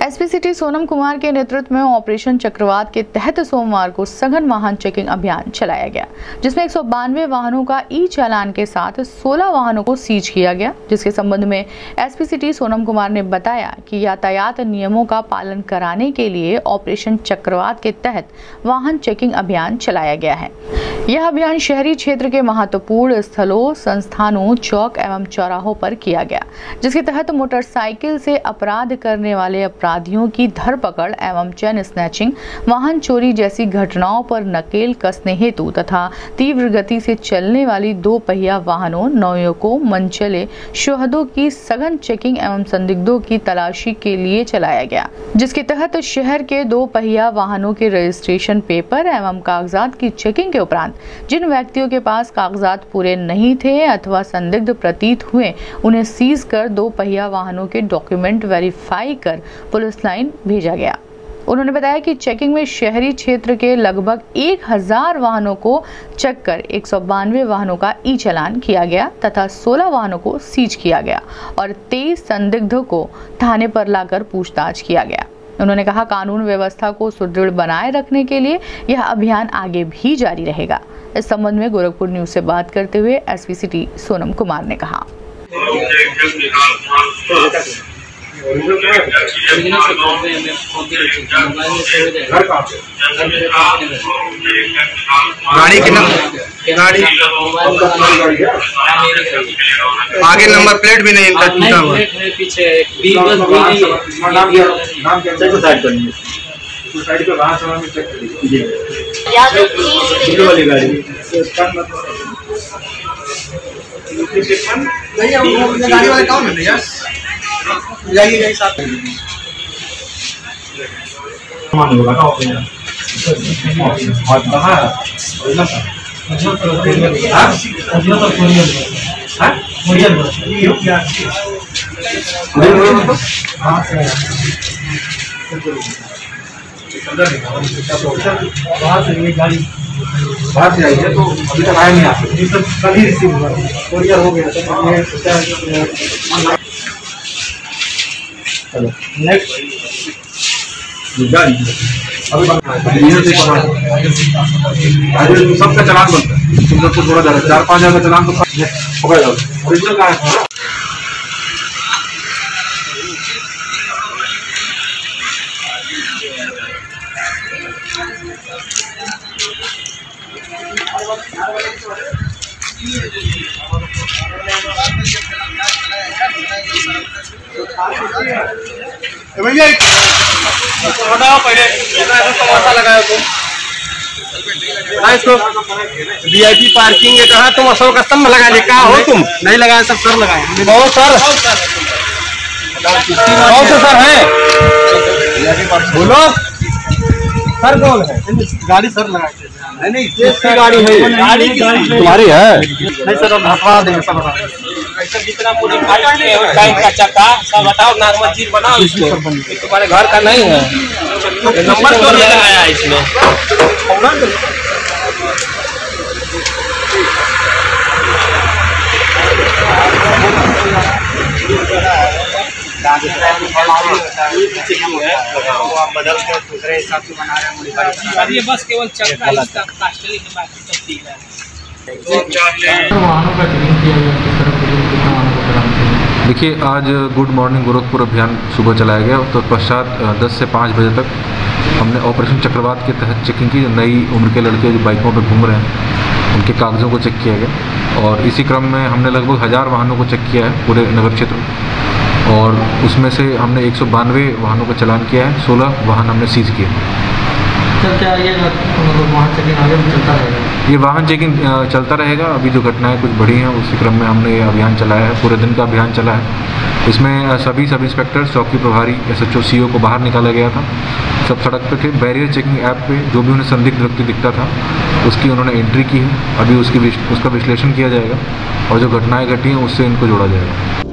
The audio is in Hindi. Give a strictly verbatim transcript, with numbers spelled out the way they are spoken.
एसपी सिटी सोनम कुमार के नेतृत्व में ऑपरेशन चक्रवात के तहत सोमवार को सघन वाहन चेकिंग अभियान चलाया गया, जिसमें एक सौ बानवे वाहनों का ई चालान के साथ सोलह वाहनों को सीज किया गया। जिसके संबंध में एसपी सिटी सोनम कुमार ने बताया कि यातायात नियमों का पालन कराने के लिए ऑपरेशन चक्रवात के तहत वाहन चेकिंग अभियान चलाया गया है। यह अभियान शहरी क्षेत्र के महत्वपूर्ण स्थलों, संस्थानों, चौक एवं चौराहों पर किया गया, जिसके तहत मोटरसाइकिल से अपराध करने वाले अपराधियों की धरपकड़ एवं चैन स्नैचिंग, वाहन चोरी जैसी घटनाओं पर नकेल कसने हेतु तथा तीव्र गति से चलने वाली दो पहिया वाहनों, नवयुवकों, मनचले शोहदों की सघन चेकिंग एवं संदिग्धों की तलाशी के लिए चलाया गया। जिसके तहत शहर के दो पहिया वाहनों के रजिस्ट्रेशन पेपर एवं कागजात की चेकिंग के उपरांत जिन व्यक्तियों के पास कागजात पूरे नहीं थे अथवा संदिग्ध प्रतीत हुए, उन्हें सीज कर दो पहिया वाहनों के डॉक्यूमेंट वेरीफाई कर पुलिस लाइन भेजा गया। उन्होंने बताया कि चेकिंग में शहरी क्षेत्र के लगभग एक हजार वाहनों को चेक कर एक सौ बानवे वाहनों का ई चालान किया गया तथा सोलह वाहनों को सीज किया गया और तेईस संदिग्धों को थाने पर लाकर पूछताछ किया गया। उन्होंने कहा, कानून व्यवस्था को सुदृढ़ बनाए रखने के लिए यह अभियान आगे भी जारी रहेगा। इस संबंध में गोरखपुर न्यूज से बात करते हुए एसपी सिटी सोनम कुमार ने कहा, गाड़ी की गाड़ी आगे नंबर प्लेट भी नहीं इनका टूटा हुआ है, पीछे साइड पे वहां समय में चेक करिए वाली गाड़ी नहीं है, वो गाड़ी वाले कौन है यार, जाइए जाइए साथ में मान होगा ना ओपन और कहां है हां अजो तो कोरियर हां कोरियर ये क्या हां बाहर से ये गाड़ी बाहर से आई है तो अभी तक आया नहीं, आप तो कल ही रिसीव हुआ, कोरियर हो गया। चलो नेक्स्ट गाड़ी अभी सबका चलान बनता है, तुम लोग को थोड़ा ज्यादा चार पाँच हजार का चलान तो हो गया। ओरिजिनल कहाँ है? भैया बताओ पहले समोसा लगाया तुम इसको वीआईपी पार्किंग है, कहा तुम अशोक स्तंभ लगा ले, कहा हो तुम नहीं लगाया, सब सर लगाए। बहुत सर कौन से सर है बोलो, सर कौन है? गाड़ी सर लगा नहीं नहीं किसकी गाड़ी है? गाड़ी तुम्हारी है? नहीं सर हम हटवा देंगे सब ऐसा जितना मॉडिफाई किए हो टाइप का चक्का सब हटाओ, नॉर्मल चीज बनाओ इसको, तुम्हारे घर का नहीं है। नंबर तो नहीं लगाया है इसमें, बदल के दूसरे हिसाब से बना रहे हैं मॉडिफाई। ये बस केवल चक्का इसका प्लास्टिक के बाकी सब ठीक है। देखिए, आज गुड मॉर्निंग गोरखपुर अभियान सुबह चलाया गया, तो पश्चात दस से पाँच बजे तक हमने ऑपरेशन चक्रवात के तहत चेकिंग की। नई उम्र के लड़के जो बाइकों पर घूम रहे हैं उनके कागज़ों को चेक किया गया और इसी क्रम में हमने लगभग हज़ार वाहनों को चेक किया है पूरे नगर क्षेत्र में और उसमें से हमने एक सौ बानवे वाहनों का चालान किया है, सोलह वाहन हमने सीज किए। सर क्या ये वाहन चेकिंग आगे भी चलता रहेगा? ये वाहन चेकिंग चलता रहेगा। अभी जो घटनाएं कुछ बढ़ी हैं उसी क्रम में हमने ये अभियान चलाया है, पूरे दिन का अभियान चला है। इसमें सभी सब इंस्पेक्टर, चौकी प्रभारी, एसएचओ, सीओ को बाहर निकाला गया था। सब सड़क पे थे। बैरियर चेकिंग ऐप पे जो भी उन्हें संदिग्ध व्यक्ति दिखता था उसकी उन्होंने एंट्री की है। अभी उसकी उसका विश्लेषण किया जाएगा और जो घटनाएँ घटी हैं उससे इनको जोड़ा जाएगा।